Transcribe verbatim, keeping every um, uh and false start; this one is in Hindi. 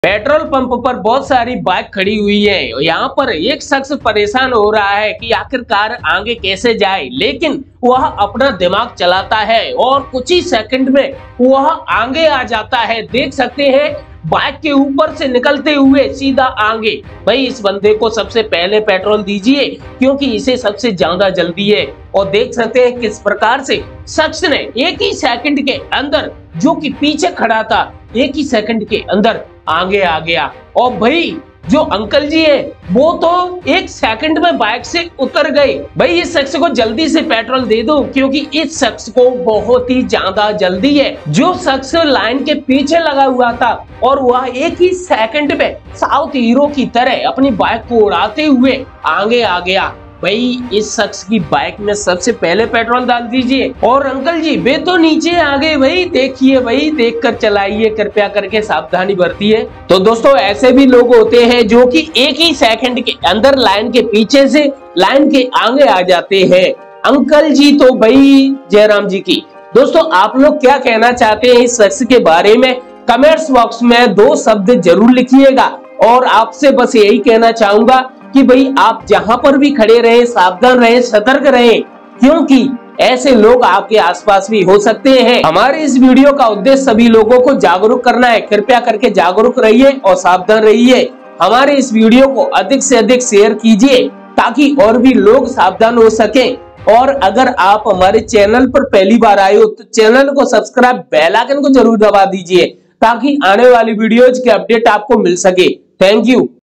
पेट्रोल पंप पर बहुत सारी बाइक खड़ी हुई है। यहाँ पर एक शख्स परेशान हो रहा है कि आखिरकार आगे कैसे जाए, लेकिन वह अपना दिमाग चलाता है और कुछ ही सेकंड में वह आगे आ जाता है। देख सकते हैं बाइक के ऊपर से निकलते हुए सीधा आगे। भाई इस बंदे को सबसे पहले पेट्रोल दीजिए क्योंकि इसे सबसे ज्यादा जल्दी है। और देख सकते हैं किस प्रकार से शख्स ने एक ही सेकंड के अंदर, जो कि पीछे खड़ा था, एक ही सेकंड के अंदर आगे आ गया। और भाई जो अंकल जी है वो तो एक सेकंड में बाइक से उतर गए। भाई इस शख्स को जल्दी से पेट्रोल दे दो क्योंकि इस शख्स को बहुत ही ज्यादा जल्दी है। जो शख्स लाइन के पीछे लगा हुआ था और वह एक ही सेकंड में साउथ हीरो की तरह अपनी बाइक को उड़ाते हुए आगे आ गया। भाई इस शख्स की बाइक में सबसे पहले पेट्रोल डाल दीजिए। और अंकल जी वे तो नीचे आ गए, भाई देखिए, भाई देख कर चलाइए, कृपया करके सावधानी बरतिए। तो दोस्तों ऐसे भी लोग होते हैं जो कि एक ही सेकंड के अंदर लाइन के पीछे से लाइन के आगे आ जाते हैं। अंकल जी तो भाई जयराम जी की। दोस्तों आप लोग क्या कहना चाहते हैं इस शख्स के बारे में, कमेंट्स बॉक्स में दो शब्द जरूर लिखिएगा। और आपसे बस यही कहना चाहूंगा कि भाई आप जहां पर भी खड़े रहे, सावधान रहे, सतर्क रहे, क्योंकि ऐसे लोग आपके आसपास भी हो सकते हैं। हमारे इस वीडियो का उद्देश्य सभी लोगों को जागरूक करना है। कृपया करके जागरूक रहिए और सावधान रहिए। हमारे इस वीडियो को अधिक से अधिक शेयर कीजिए ताकि और भी लोग सावधान हो सके। और अगर आप हमारे चैनल पर पहली बार आए हो तो चैनल को सब्सक्राइब, बेल आइकन को जरूर दबा दीजिए ताकि आने वाली वीडियोज के अपडेट आपको मिल सके। Thank you.